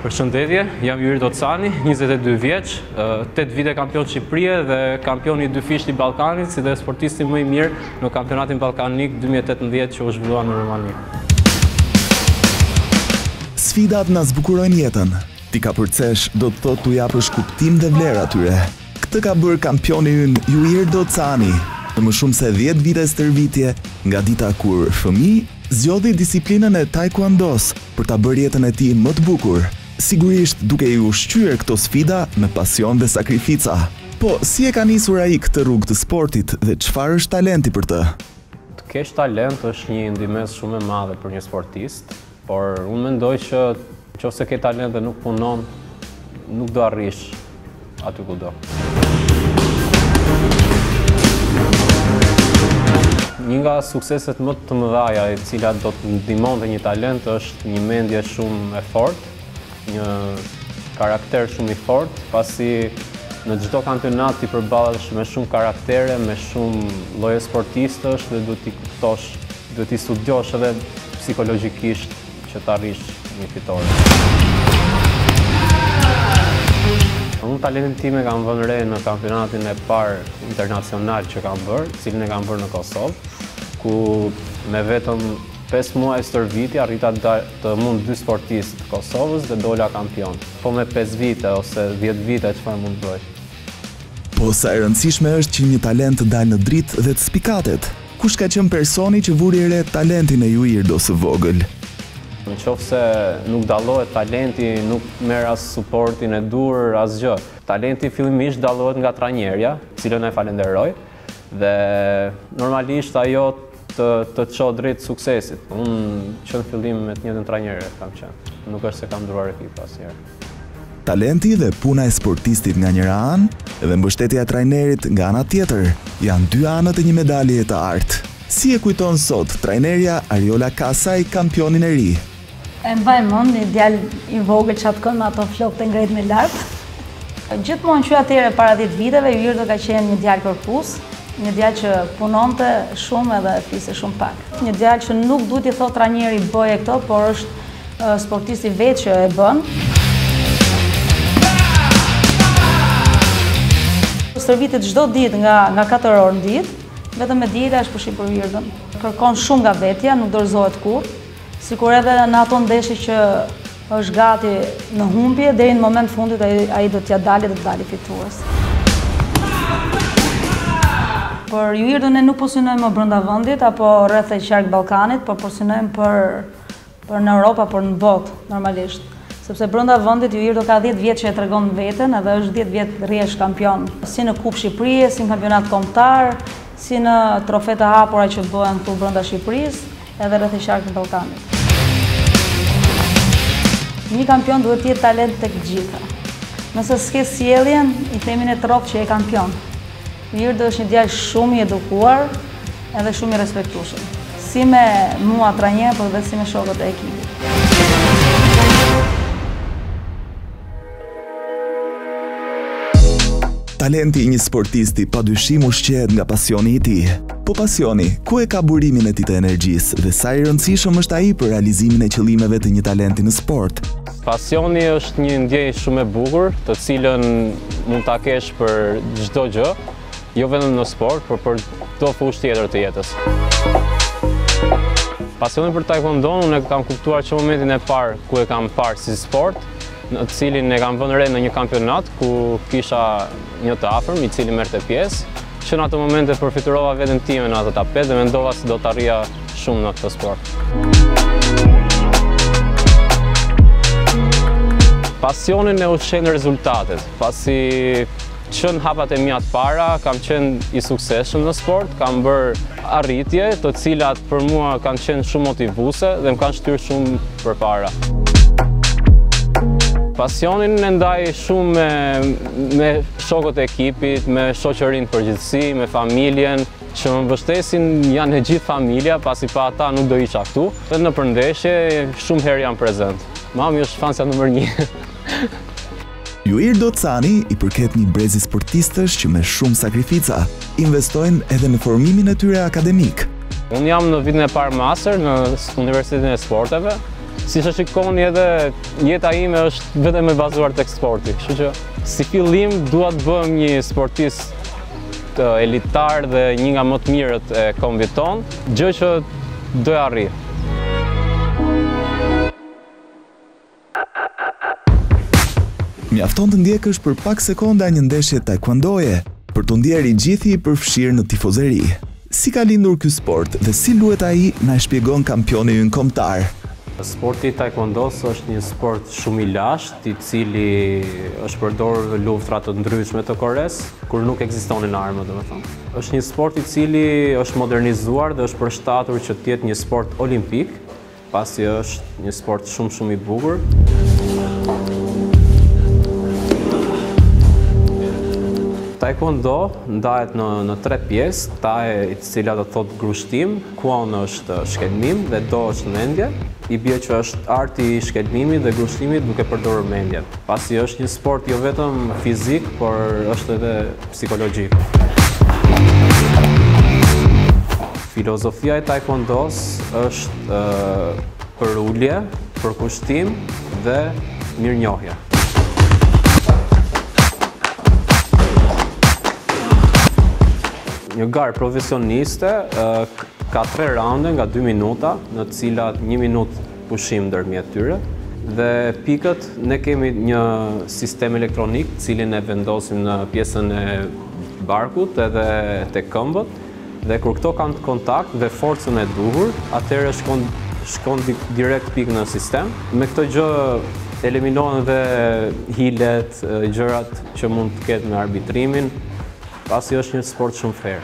Përshëndetje, jam Yuri Docani, 22 vjeç, 8 vite kampion Shqipërie dhe kampion i 2 fisht i Ballkanit, si dhe sportisti më i mirë në kampionatin ballkanik 2018 që u zhvillua në Rumani. Sfidat na zbukurojnë jetën. Ti ka përcesh do të thotë t'u japësh kuptim dhe vlerë atyre. Këtë ka bërë kampioni ynë Yuri Docani, në më shumë se 10 vite stërvitje, nga dita kur fëmijë zgjodhi disiplinën e taekwondos për ta bërë jetën e tij më të bukur. Sigurisht duke i ushqyer këto sfida me pasion dhe sakrifica. Po, si e ka nisur ai këtë rrugë të sportit dhe çfarë është talenti për të? Të kesh talent është një ndihmës shumë e madhe për një sportist, por unë mendoj që nëse ke talent dhe nuk punon, nuk do arrish aty ku do. Një nga sukseset më të mëdha e cila do të ndihmonte një talent është një mendje shumë e fortë, një karakter shumë i fortë, pasi në çdo kampionat ti përballesh me shumë karaktere, me shumë lloje sportistësh dhe duhet t'i kuptosh, duhet t'i studiosh edhe psikologjikisht që të arrish një fitore. Unë talentin tim e kam vënë re në kampionatin e parë internacional që kam bërë, cilin e kam bërë në Kosovë, ku me vetëm 5 muaj stërvitje arrita të mund 2 sportistë të Kosovës dhe dola kampion. Po me 5 vite ose 10 vite çfarë mund të bëj? Po sa e rëndësishme është që një talent të dalë në dritë dhe të spikatet. Kush ka qenë personi që vuri re talentin e Yuri së vogël? Nëse nuk dallohet talenti, nuk merr as suportin e dur, asgjë. Talenti fillimisht dallohet nga trajnerja, cilën e falenderoj, dhe normalisht ajo të çojë drejt suksesit. Unë që në fillim me të njëjtën trajnerë kam qenë. Nuk është se kam ndruar ekip asnjëherë. Talenti dhe puna e sportistit nga njëra anë dhe mbështetja e trajnerit nga ana tjetër janë dy anët e një medalje të artë. Si e kujton sot trajnerja Ariola Kasaj kampionin e ri? E mbaj mend një djalë i vogël çat kënd me ato flokët e ngretë me lart. Gjithmonë që atëherë para 10 viteve Yuri ka qenë një djalë korpus, një djalë që punonte shumë edhe fliste shumë pak. Një djalë që nuk duhet i thotë trajneri bëje këto, por është sportisti vetë që e bën. Stërvitet çdo ditë nga 4 orë në ditë, vetëm me dieta është pushim për Yuri. Kërkon shumë nga vetja, nuk dorëzohet kurrë. Sikur edhe në ato ndeshje që është gati në humbje, deri në moment fundit ai do t'ja dalë dhe të dalë fitues. Por Yuri ne nuk punojmë më brenda vendit apo rreth e qark Ballkanit, por punojmë për në Europë apo në botë normalisht. Sepse brenda vendit Yuri ka 10 vjet që e tregon veten, edhe është 10 vjet rresht kampion, si në Kupë Shqipërisë, si në kampionat kombëtar, si në trofetë e hapura që bëhen këtu brenda Shqipërisë, edhe rreth e qarkut të Ballkanit. Një kampion duhet të jetë talent tek gjitha. Nëse s'ke sjelljen, i themin e tropë që e kampion. Yuri është një djalë shumë i edukuar edhe shumë i respektueshëm. Si me mua trajner, por edhe si me shokët e ekipit. Talenti i një sportisti padyshim ushqehet nga pasioni i tij. Po pasioni, ku e ka burimin e tij të energjisë dhe sa i rëndësishëm është ai për realizimin e qëllimeve të një talenti në sport? Pasioni është një ndjenjë shumë e bukur, të cilën mund ta kesh për çdo gjë, jo vetëm në sport, por për çdo fushë tjetër të jetës. Pasioni për taekwondo unë e kam kuptuar që momentin e parë ku e kam parë si sport, në cilin e kam vënë re në një kampionat ku kisha një të afërm i cili merrte pjesë, që në atë moment e përfiturova veten time në atë tapet dhe mendova se do të arrija shumë në këtë sport. Pasionin e ushqen rezultatet, pasi që në hapat e mia të para kam qenë i suksesshëm në sport, kam bërë arritje të cilat për mua kanë qenë shumë motivuese dhe më kanë shtyrë shumë përpara. Pasionin e ndaj shumë me shokët e ekipit, me shoqërinë përgjithësi, me familjen, që më mbështesin janë e gjithë familja, pasi pa ata nuk do isha këtu. Dhe në përndeshje shumë herë jam prezent. Mami është fansja nr. 1. Yuri Docani i përket një brezi sportistësh që me shumë sakrifica investojnë edhe në formimin e tyre akademik. Unë jam në vitin e parë master në Universitetin e Sporteve Si që shikoni edhe jeta ime është vetëm e bazuar tek sporti. Kështu që si fillim dua të bëhem një sportist elitar dhe një nga më të mirët e kombit tonë, gjë që doja arrijë. Mjafton të ndjekësh për pak sekonda një ndeshje taekwondoje për të ndjerë i gjithë i përfshirë në tifozeri. Si ka lindur ky sport dhe si luhet ai, na e shpjegon kampioni ynë kombëtar. Sporti taekwondos është një sport shumë i lashtë, i cili është përdorur në luftra të ndryshme të Kores, kur nuk ekzistonin armë, domethënë. Është një sport i cili është modernizuar dhe është përshtatur që të jetë një sport olimpik, pasi është një sport shumë i bukur. Taekwondo ndahet në 3 pjesë, tae i cila do të thotë grushtim, kwon është shkelmim dhe do është mendje. I bie që është arti i shkelmimit dhe grushtimit duke përdorur mendjen. Pasi është një sport jo vetëm fizik, por është edhe psikologjik. Filozofia e taekwondos është për ulje, për kushtim dhe mirënjohje. Një garë profesioniste ka 3 raunde nga 2 minuta, në të cilat 1 minutë pushim ndërmjet tyre. Dhe pikët, ne kemi një sistem elektronik, cilin e vendosim në pjesën e barkut edhe te këmbët. Dhe kur këto kanë kontakt dhe forcën e duhur, atëherë shkon direkt pikë në sistem. Me këtë gjë eliminohen dhe hilet, gjërat që mund të ketë me arbitrimin, pasi është një sport shumë fair.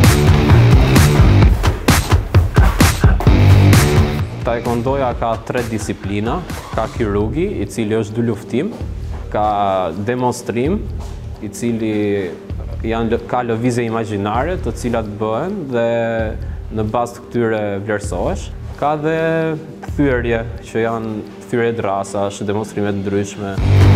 Taekwondoja ka 3 disiplina, ka kirurgi, i cili është 2 luftim, ka demonstrim, i cili ka lëvizje imagjinare, të cilat bëhen dhe në bazë të këtyre vlerësohesh. Ka dhe thyerje, që janë thyerje drasash, demonstrime të ndryshme.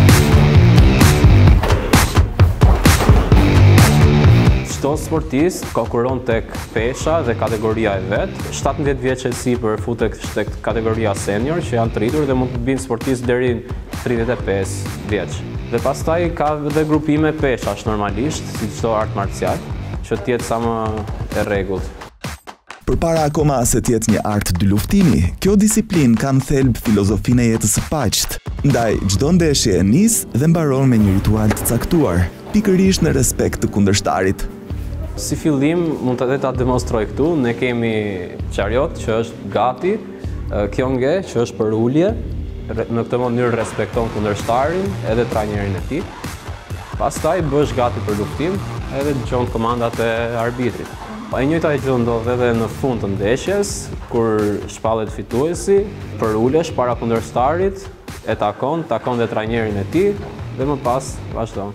Çdo sportist konkuron tek pesha dhe kategoria e vet. 17 vjeç e sipër futet tek kategoria senior, që janë të rritur dhe mund të binë sportist deri në 35 vjeç. Dhe pastaj ka dhe grupime peshash normalisht, si çdo art marcial, që të jetë sa më e rregullt. Përpara akoma se të jetë një art dy luftimi, kjo disiplinë ka në thelb filozofinë e jetës së paqt. Ndaj çdo ndeshje e nis dhe mbaron me një ritual të caktuar, pikërisht në respekt të kundërshtarit. Si fillim, mund të ta demonstroj këtu, ne kemi qariot që është gati, kyonge që është për ulje, në këtë mënyrë respekton kundërshtarin edhe trajnerin e tij. Pastaj bësh gati për luftim edhe dëgjon komandat e arbitrit. E njëjta gjë ndodh edhe në fund të ndeshjes, kur shpallet fituesi, për ulesh para kundërshtarit, e takon dhe trajnerin e tij dhe më pas vazhdon.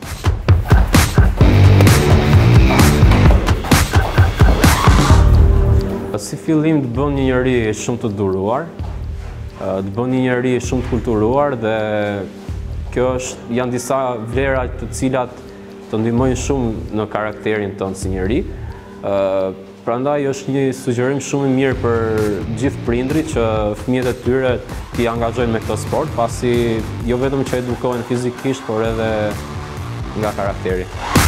Si fillim të bën një njeri shumë të duruar, të bën një njeri shumë të kulturuar dhe janë disa vlera të cilat të ndihmojnë shumë në karakterin tënd si njeri. Prandaj është një sugjerim shumë i mirë për gjithë prindrit që fëmijët e tyre t'i angazhojnë me këtë sport, pasi jo vetëm që edukohen fizikisht, por edhe nga karakteri.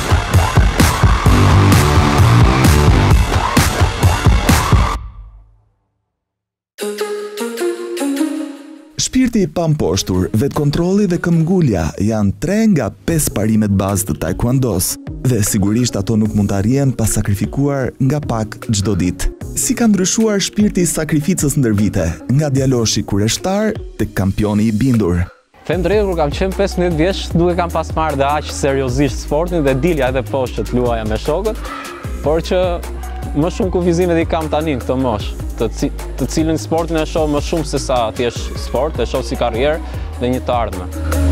Shpirti i pamposhtur, vetkontrolli dhe këmbgulja janë 3 nga 5 parimet bazë të taekwondos dhe sigurisht ato nuk mund të arrihen pa sakrifikuar nga pak çdo ditë. Si ka ndryshuar shpirti i sakrificës ndër vite, nga djaloshi kureshtar tek kampioni i bindur? Them drejt, kur kam qenë 15 vjeç, nuk e kam pas marrë dhe aq seriozisht sportin dhe dilja edhe poshtë të luaja me shokët, por që më shumë kufizimet i kam tani në këtë moshë, të cilin sportin e shoh më shumë se sa thjesht sport, e shoh si karrierë dhe një të ardhme.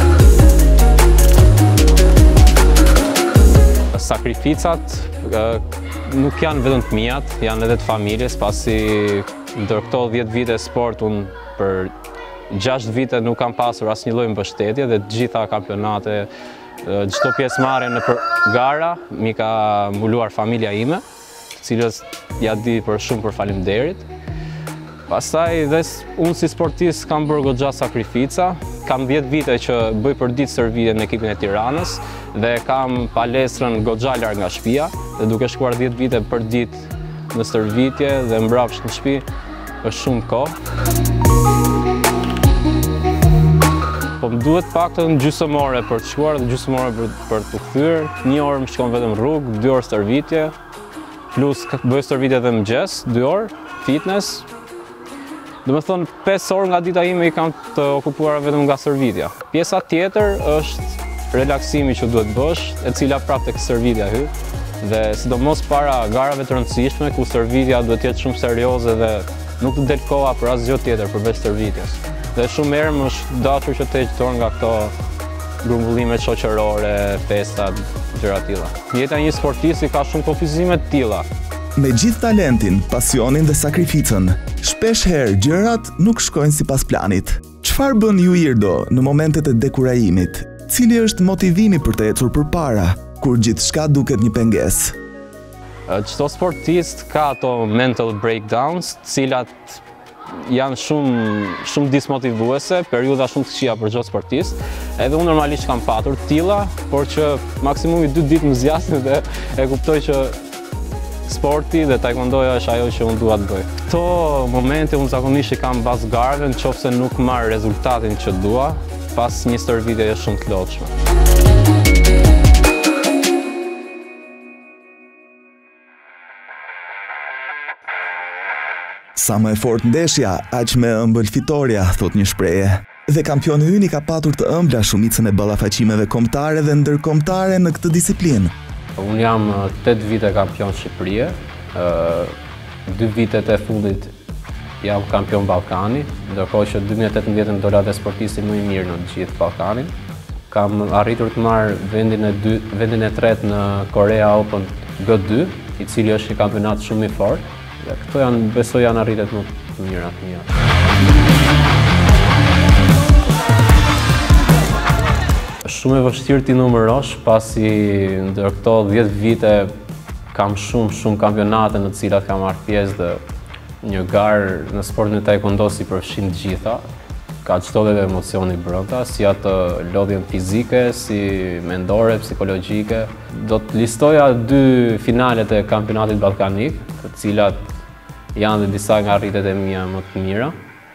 Sakrificat nuk janë vetëm të mijat, janë edhe të familjes, pasi ndër këto 10 vite sport, unë për 6 vite nuk kam pasur asnjë lloj mbështetje dhe të gjitha kampionate, çdo pjesëmarrje në gara, mi ka mbuluar familja ime, cilës ja di shumë për faleminderit. Pastaj dhe unë si sportist kam bërë goxha sakrifica. Kam 10 vite që bëj përditje stërvitje në ekipin e Tiranës dhe kam palestrën goxha larg nga shtëpia dhe duke shkuar 10 vite përditje në stërvitje dhe mbrapsht në shtëpi është shumë kohë. Po më duhet paktën gjysmore për të shkuar dhe gjysmore për të kthyer. 1 orë më shkon vetëm rrugë, 2 orë stërvitje, plus bëj stërvitje edhe mëngjes, 2 orë, fitness. Do me thonë, 5 orë nga dita ime I kam të okupuar vetëm nga stërvitja. Pjesa tjetër është relaksimi që duhet bësh, e cila prapë tek stërvitja hy. Dhe sidomos para garave të rëndësishme, ku stërvitja duhet jetë shumë serioze dhe nuk të del koha për asgjë tjetër përveç stërvitjes. Dhe shumë herë më është dashur që të heq dorë nga këto grumbullimet shoqërore, festat, gjëra të tilla. Jeta e një sportisti ka shumë kufizime të tilla. Me gjithë talentin, pasionin dhe sakrificën, shpesh herë gjërat nuk shkojnë sipas planit. Çfarë bën Juirdo në momentet e dekurajimit? Cili është motivimi për të ecur përpara, kur gjithçka duket një pengesë? Çdo sportist ka ato mental breakdowns, të cilat janë shumë dismotivuese, periudha shumë të këqija për çdo sportist. Edhe unë normalisht kam patur të tilla, por që maksimumi 2 ditë më zgjasin dhe e kuptoj që sporti dhe taekwondoja është ajo që unë dua të bëj. Këto momente unë zakonisht I kam pas garve nëse nuk marr rezultatin që dua, pas një stërvitjeje shumë të lodhshme. Sa më e fortë ndeshja, aq më e ëmbël fitoria, thot një shprehje. Dhe kampioni ynë ka patur të ëmbla shumicën e ballafaqimeve kombëtare dhe ndërkombëtare në këtë disiplinë. Unë jam 8 vite kampion Shqipërie, 2 vitet e fundit jam kampion Ballkani, ndërkohë që 2018 dola dhe sportisti më I mirë në gjithë Ballkanin. Kam arritur të marr vendin e 3 në Korea Open G2, I cili është një kampionat shumë I fortë. Dhe këto besoj janë arritet më të mira të mia. Shumë e vështirë ti numërosh, pasi ndër këto 10 vite kam shumë kampionate në të cilat kam marrë pjesë dhe një garë në sportin e taekwondo si përfshin të gjitha. Ka çdo lloj emocioni brenda, si atë lodhjen fizike, si mendore, psikologjike. Do të listoja 2 finalet e kampionatit ballkanik, të cilat janë dhe disa nga rritet e mia më të mira.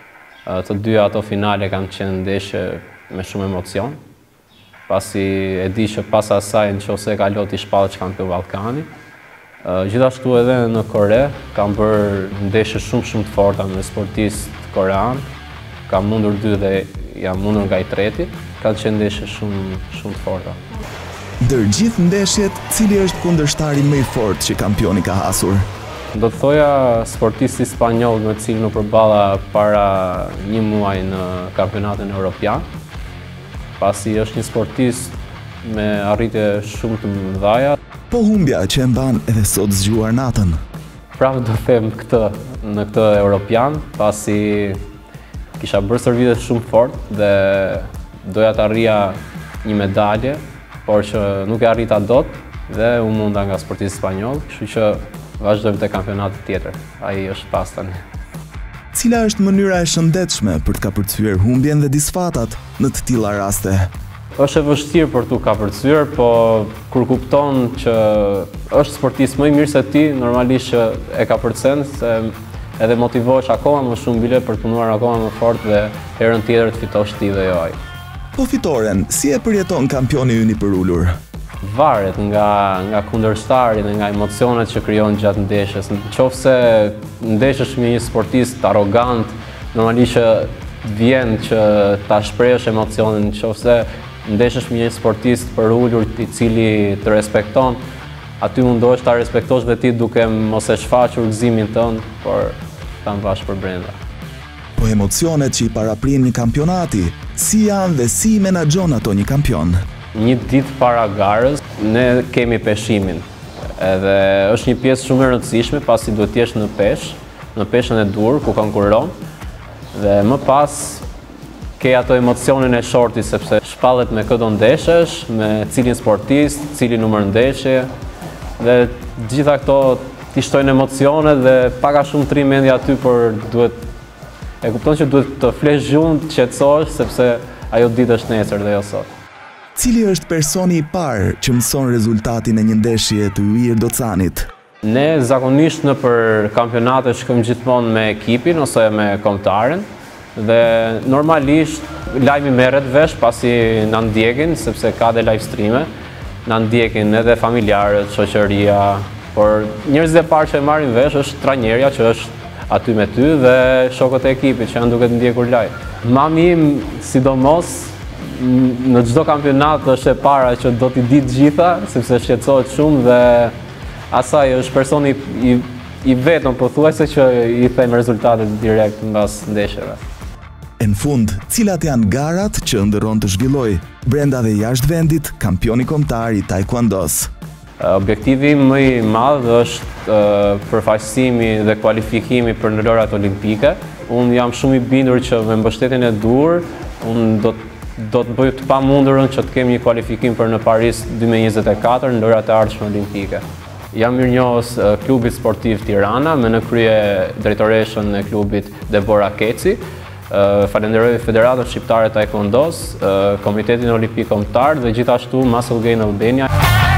Të dyja ato finale kanë qenë ndeshje me shumë emocion. Pasi e di që pas asaj nëse ka loti shpallësh kampion Ballkani. Gjithashtu edhe në Kore kam bërë ndeshje shumë të forta me sportistë korean. Kam mundur 2 dhe jam mundur nga I treti. Kanë qenë ndeshje shumë të forta. Ndër gjithë ndeshjet, cili është kundërshtari më I fortë që kampioni ka hasur? Do të thoja sportisti spanjoll me të cilin u përballa para 1 muaji në kampionatin evropian. Pasi është një sportist me arritje shumë të mëdha. Po humbja që e mban edhe sot zgjuar natën. Prapë do them në këtë europian, pasi kisha bërë stërvitje shumë fort dhe doja të arrija një medalje, por që nuk e arrita dot dhe u munda nga sportisti spanjoll, kështu që vazhdojmë te kampionatet tjetër. Ai është pas tani. Cila është mënyra e shëndetshme për të kapërcyer humbjen dhe disfatat në të tilla raste? Është e vështirë për t'u kapërcyer, po kur kupton që është sportist më I mirë se ti, normalisht që e kapërcen, se edhe motivohesh akoma më shumë bile për të punuar akoma më fort dhe herën tjetër të fitosh ti dhe jo ai. Po fitoren, si e përjeton kampioni ynë I përulur? Varet nga kundërshtari dhe nga emocionet që krijon gjatë ndeshjes. Nëse ndeshesh me një sportist arrogant, normalisht që vjen që ta shprehësh emocionin. Nëse ndeshesh me një sportist përulur I cili të respekton, aty mundohesh ta respektosh dhe ti duke mos e shfaqur gëzimin tënd, por ta mbash për brenda. Po emocionet që I paraprin një kampionati, si janë dhe si menaxhon ato një kampion? Një ditë para garës, ne kemi peshimin. Edhe është një pjesë shumë e rëndësishme, pasi duhet të jesh në peshën e dur, ku konkuron. Dhe më pas, ke ato emocionin e shortit, sepse shpallet me këto ndeshësh, me cilin sportist, cili numër ndeshje. Dhe gjitha këto t'i shtojnë emocionet dhe paka shumë trim mendja aty, por duhet e kupton që duhet të flesh gjumë, të qetësohesh, sepse ajo ditë është nesër dhe jo sot. Cili është personi i parë që mëson rezultatin e një ndeshje të Yllir Docanit? Ne zakonisht në për kampionate shkojmë gjithmonë me ekipin ose me kombëtaren dhe normalisht lajmi merret vesh pasi na ndjekin, sepse ka dhe live streame, na ndjekin edhe familjarët, shoqëria, por njerëzit e parë që e marrin vesh është trajnerja që është aty me ty dhe shokët e ekipit që janë duke të ndjekur live. Mami im, sidomos, në çdo kampionat është e para që do t'i di të gjitha, sepse shqetësohet shumë dhe asaj është personi i vetëm pothuajse që i them rezultatet direkt mbas ndeshjeve. Në fund, cilat janë garat që ndërron të zhvilloj brenda dhe jashtë vendit kampioni kombëtar i taekwondos? Objektivi më i madh është përfaqësimi dhe kualifikimi për në lojrat olimpike. Unë jam shumë i bindur që me mbështetjen e dur, unë do të bëj të pamundurën që të kemi një kualifikim për në Paris 2024 në lojrat e ardhshme olimpike. Jam mirënjohës klubit sportiv Tirana, me në krye drejtoreshën e klubit Debora Keci. Falenderoj Federatën Shqiptare Taekwondos, Komitetin Olimpik Kombëtar dhe gjithashtu Muscle Gain Albania.